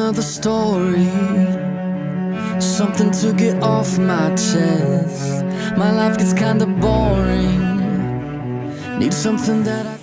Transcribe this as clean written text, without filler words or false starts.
another story, something to get off my chest. My life gets kinda boring, need something that I